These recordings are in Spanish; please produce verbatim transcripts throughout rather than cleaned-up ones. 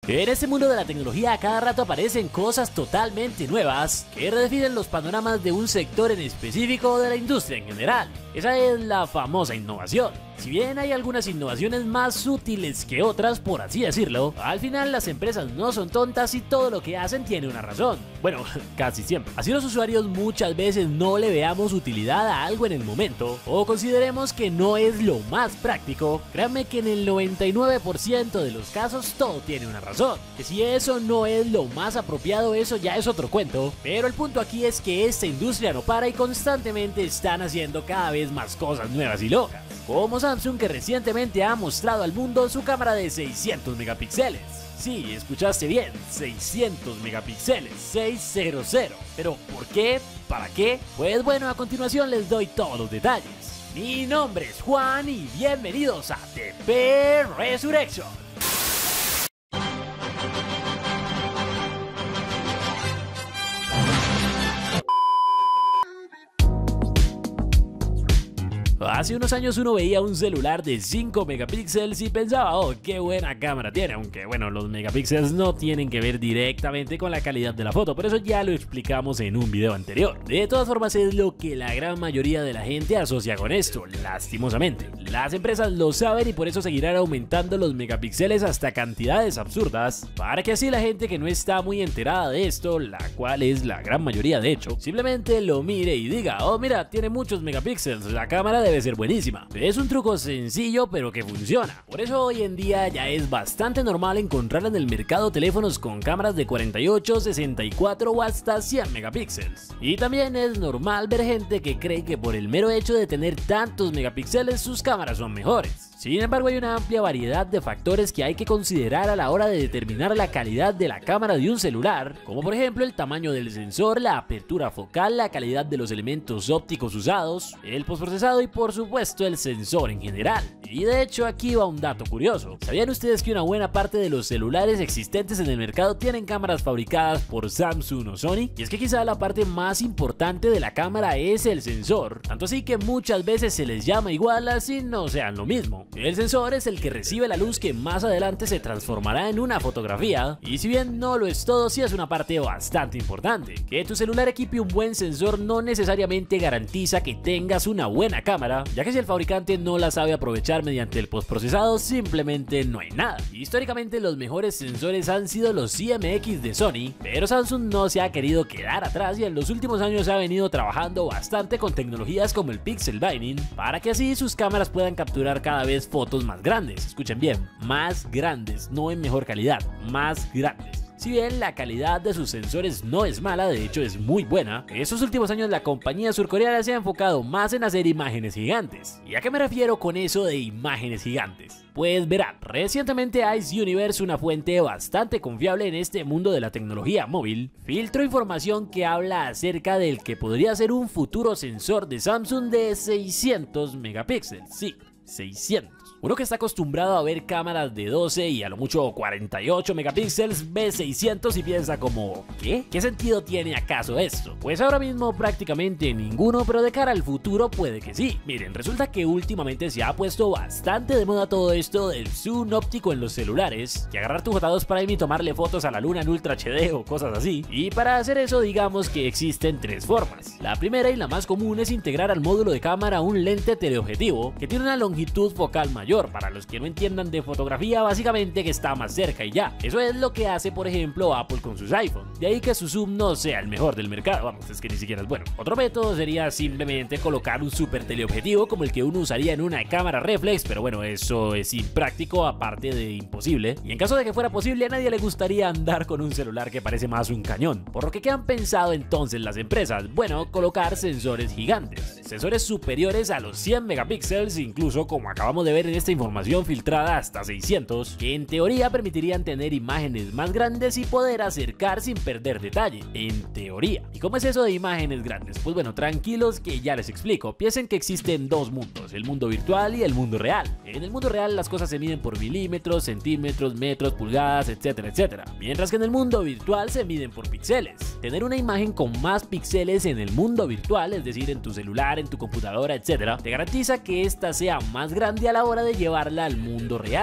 En este mundo de la tecnología a cada rato aparecen cosas totalmente nuevas que redefinen los panoramas de un sector en específico o de la industria en general. Esa es la famosa innovación. Si bien hay algunas innovaciones más útiles que otras, por así decirlo, al final las empresas no son tontas y todo lo que hacen tiene una razón. Bueno, casi siempre. Así los usuarios muchas veces no le veamos utilidad a algo en el momento o consideremos que no es lo más práctico, créanme que en el noventa y nueve por ciento de los casos todo tiene una razón. Que si eso no es lo más apropiado, eso ya es otro cuento, pero el punto aquí es que esta industria no para y constantemente están haciendo cada vez más cosas nuevas y locas. Como Samsung, que recientemente ha mostrado al mundo su cámara de seiscientos megapíxeles. Sí, escuchaste bien, seiscientos megapíxeles, seiscientos. ¿Pero por qué? ¿Para qué? Pues bueno, a continuación les doy todos los detalles. Mi nombre es Juan y bienvenidos a T P Resurrection. Hace unos años uno veía un celular de cinco megapíxeles y pensaba, oh, qué buena cámara tiene, aunque bueno, los megapíxeles no tienen que ver directamente con la calidad de la foto, pero eso ya lo explicamos en un video anterior. De todas formas es lo que la gran mayoría de la gente asocia con esto, lastimosamente. Las empresas lo saben y por eso seguirán aumentando los megapíxeles hasta cantidades absurdas, para que así la gente que no está muy enterada de esto, la cual es la gran mayoría de hecho, simplemente lo mire y diga, oh mira, tiene muchos megapíxeles, la cámara debe ser buenísima. Es un truco sencillo pero que funciona. Por eso hoy en día ya es bastante normal encontrar en el mercado teléfonos con cámaras de cuarenta y ocho, sesenta y cuatro o hasta cien megapíxeles. Y también es normal ver gente que cree que por el mero hecho de tener tantos megapíxeles sus cámaras son mejores. Sin embargo, hay una amplia variedad de factores que hay que considerar a la hora de determinar la calidad de la cámara de un celular, como por ejemplo el tamaño del sensor, la apertura focal, la calidad de los elementos ópticos usados, el postprocesado y por supuesto el sensor en general. Y de hecho aquí va un dato curioso. ¿Sabían ustedes que una buena parte de los celulares existentes en el mercado tienen cámaras fabricadas por Samsung o Sony? Y es que quizá la parte más importante de la cámara es el sensor, tanto así que muchas veces se les llama igual así no sean lo mismo. El sensor es el que recibe la luz que más adelante se transformará en una fotografía, y si bien no lo es todo, sí es una parte bastante importante. Que tu celular equipe un buen sensor no necesariamente garantiza que tengas una buena cámara, ya que si el fabricante no la sabe aprovechar mediante el postprocesado, simplemente no hay nada. Históricamente los mejores sensores han sido los I M X de Sony, pero Samsung no se ha querido quedar atrás y en los últimos años ha venido trabajando bastante con tecnologías como el Pixel Binding, para que así sus cámaras puedan capturar cada vez fotos más grandes. Escuchen bien, más grandes, no en mejor calidad, más grandes. Si bien la calidad de sus sensores no es mala, de hecho es muy buena, en estos últimos años la compañía surcoreana se ha enfocado más en hacer imágenes gigantes. ¿Y a qué me refiero con eso de imágenes gigantes? Pues verán, recientemente Ice Universe, una fuente bastante confiable en este mundo de la tecnología móvil, filtró información que habla acerca del que podría ser un futuro sensor de Samsung de seiscientos megapíxeles, sí, seiscientos. Uno que está acostumbrado a ver cámaras de doce y a lo mucho cuarenta y ocho megapíxeles ve seiscientos y piensa como, ¿qué? ¿Qué sentido tiene acaso esto? Pues ahora mismo prácticamente ninguno, pero de cara al futuro puede que sí. Miren, resulta que últimamente se ha puesto bastante de moda todo esto del zoom óptico en los celulares, que agarrar tu J dos Prime y tomarle fotos a la luna en Ultra H D o cosas así. Y para hacer eso digamos que existen tres formas. La primera y la más común es integrar al módulo de cámara un lente teleobjetivo que tiene una longitud focal mayor. Para los que no entiendan de fotografía, básicamente que está más cerca y ya. Eso es lo que hace por ejemplo Apple con sus iPhone. De ahí que su zoom no sea el mejor del mercado, vamos, es que ni siquiera es bueno. Otro método sería simplemente colocar un super teleobjetivo como el que uno usaría en una cámara reflex, pero bueno, eso es impráctico aparte de imposible. Y en caso de que fuera posible, a nadie le gustaría andar con un celular que parece más un cañón. Por lo que, ¿qué han pensado entonces las empresas? Bueno, colocar sensores gigantes, sensores superiores a los cien megapíxeles, incluso como acabamos de ver en esta información filtrada hasta seiscientos, que en teoría permitirían tener imágenes más grandes y poder acercar sin perder detalle, en teoría. ¿Y cómo es eso de imágenes grandes? Pues bueno, tranquilos que ya les explico. Piensen que existen dos mundos, el mundo virtual y el mundo real. En el mundo real las cosas se miden por milímetros, centímetros, metros, pulgadas, etcétera, etcétera. Mientras que en el mundo virtual se miden por píxeles. Tener una imagen con más píxeles en el mundo virtual, es decir, en tu celular, en tu computadora, etcétera, te garantiza que esta sea más grande a la hora de llevarla al mundo real. Por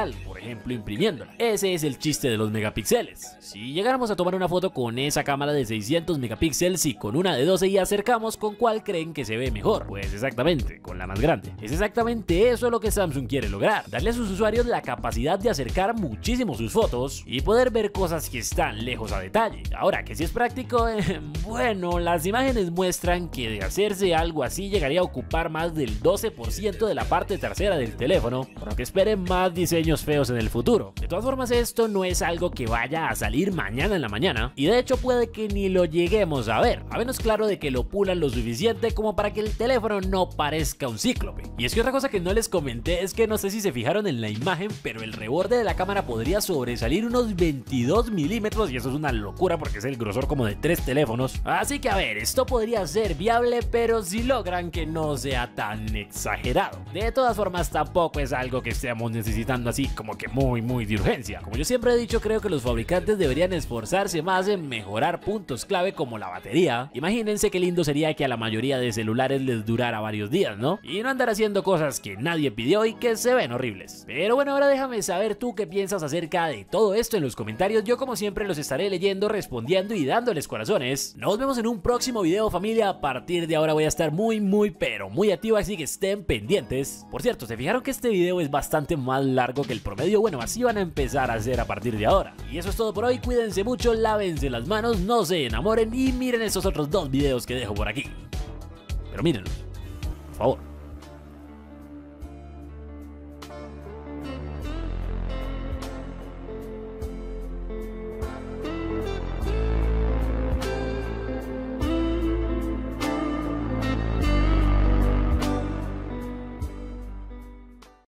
ejemplo imprimiéndola. Ese es el chiste de los megapíxeles. Si llegáramos a tomar una foto con esa cámara de seiscientos megapíxeles y con una de doce y acercamos, ¿con cuál creen que se ve mejor? Pues exactamente, con la más grande. Es exactamente eso lo que Samsung quiere lograr, darle a sus usuarios la capacidad de acercar muchísimo sus fotos y poder ver cosas que están lejos a detalle. Ahora, que si es práctico, eh, bueno, las imágenes muestran que de hacerse algo así llegaría a ocupar más del doce por ciento de la parte trasera del teléfono, por lo que esperen más diseños feos en el futuro. De todas formas, esto no es algo que vaya a salir mañana en la mañana, y de hecho puede que ni lo lleguemos a ver, a menos claro de que lo pulan lo suficiente como para que el teléfono no parezca un cíclope. Y es que otra cosa que no les comenté es que no sé si se fijaron en la imagen, pero el reborde de la cámara podría sobresalir unos veintidós milímetros, y eso es una locura porque es el grosor como de tres teléfonos. Así que a ver, esto podría ser viable, pero si logran que no sea tan exagerado. De todas formas, tampoco es algo que estemos necesitando así como que muy muy de urgencia. Como yo siempre he dicho, creo que los fabricantes deberían esforzarse más en mejorar puntos clave como la batería. Imagínense qué lindo sería que a la mayoría de celulares les durara varios días, ¿no? Y no andar haciendo cosas que nadie pidió y que se ven horribles. Pero bueno, ahora déjame saber tú qué piensas acerca de todo esto en los comentarios. Yo como siempre los estaré leyendo, respondiendo y dándoles corazones. Nos vemos en un próximo video, familia. A partir de ahora voy a estar muy muy pero muy activo, así que estén pendientes. Por cierto, ¿se fijaron que este video es bastante más largo que el promedio? Bueno, así van a empezar a hacer a partir de ahora. Y eso es todo por hoy, cuídense mucho, lávense las manos, no se enamoren y miren estos otros dos videos que dejo por aquí. Pero mírenlos, por favor.